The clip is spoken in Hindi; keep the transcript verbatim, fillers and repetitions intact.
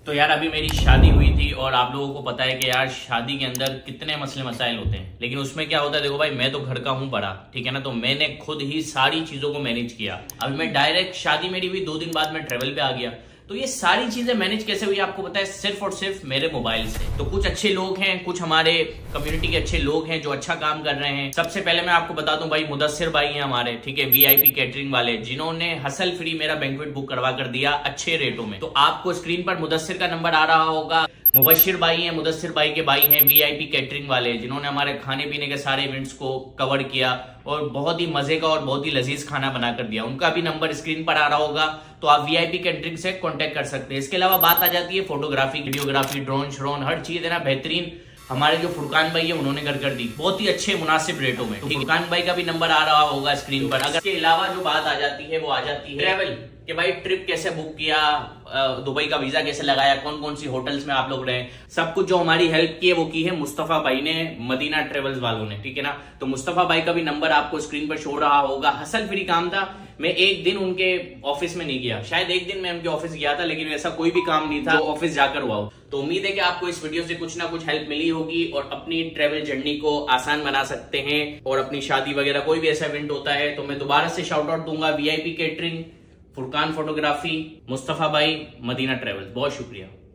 तो यार अभी मेरी शादी हुई थी और आप लोगों को पता है कि यार शादी के अंदर कितने मसले मसाइल होते हैं, लेकिन उसमें क्या होता है, देखो भाई मैं तो घर का हूँ बड़ा, ठीक है ना, तो मैंने खुद ही सारी चीजों को मैनेज किया। अभी मैं डायरेक्ट शादी मेरी हुई, दो दिन बाद मैं ट्रेवल पे आ गया। तो ये सारी चीजें मैनेज कैसे हुई आपको पता है, सिर्फ और सिर्फ मेरे मोबाइल से। तो कुछ अच्छे लोग हैं, कुछ हमारे कम्युनिटी के अच्छे लोग हैं जो अच्छा काम कर रहे हैं। सबसे पहले मैं आपको बता दूं भाई, मुदस्सिर भाई हैं हमारे, ठीक है, वीआईपी कैटरिंग वाले, जिन्होंने हसल फ्री मेरा बैंक्वेट बुक करवा कर दिया अच्छे रेटों में। तो आपको स्क्रीन पर मुदस्सिर का नंबर आ रहा होगा। मुबशिर भाई हैं, मुदस्सिर भाई के भाई हैं, वीआईपी कैटरिंग वाले, जिन्होंने हमारे खाने पीने के सारे इवेंट्स को कवर किया और बहुत ही मजे का और बहुत ही लजीज खाना बना कर दिया। उनका भी नंबर स्क्रीन पर आ रहा होगा, तो आप वीआईपी कैटरिंग से कांटेक्ट कर सकते हैं। इसके अलावा बात आ जाती है फोटोग्राफी, वीडियोग्राफी, ड्रोन श्रोन, हर चीज है ना बेहतरीन हमारे जो फुरकान भाई है उन्होंने कर कर दी, बहुत ही अच्छे मुनासिब रेटों में। तो फुरकान भाई का भी नंबर आ रहा होगा स्क्रीन पर। अगर इसके अलावा जो बात आ जाती है वो आ जाती है ट्रैवल कि भाई ट्रिप कैसे बुक किया, दुबई का वीजा कैसे लगाया, कौन कौन सी होटल्स में आप लोग रहे, सब कुछ जो हमारी हेल्प की है वो की है मुस्तफा भाई ने, मदीना ट्रेवल्स वालों ने, ठीक है ना। तो मुस्तफा भाई का भी नंबर आपको स्क्रीन पर शो रहा होगा। हसल फ्री काम था, मैं एक दिन उनके ऑफिस में नहीं गया, शायद एक दिन मैं उनके ऑफिस गया था, लेकिन ऐसा कोई भी काम नहीं था जो ऑफिस जाकर हुआ हो। तो उम्मीद है कि आपको इस वीडियो से कुछ ना कुछ हेल्प मिली होगी और अपनी ट्रेवल जर्नी को आसान बना सकते हैं। और अपनी शादी वगैरह कोई भी ऐसा इवेंट होता है तो मैं दोबारा से शाउट आउट दूंगा VIP catering, Furqan photography, Mustafa भाई, मदीना ट्रेवल्स। बहुत शुक्रिया।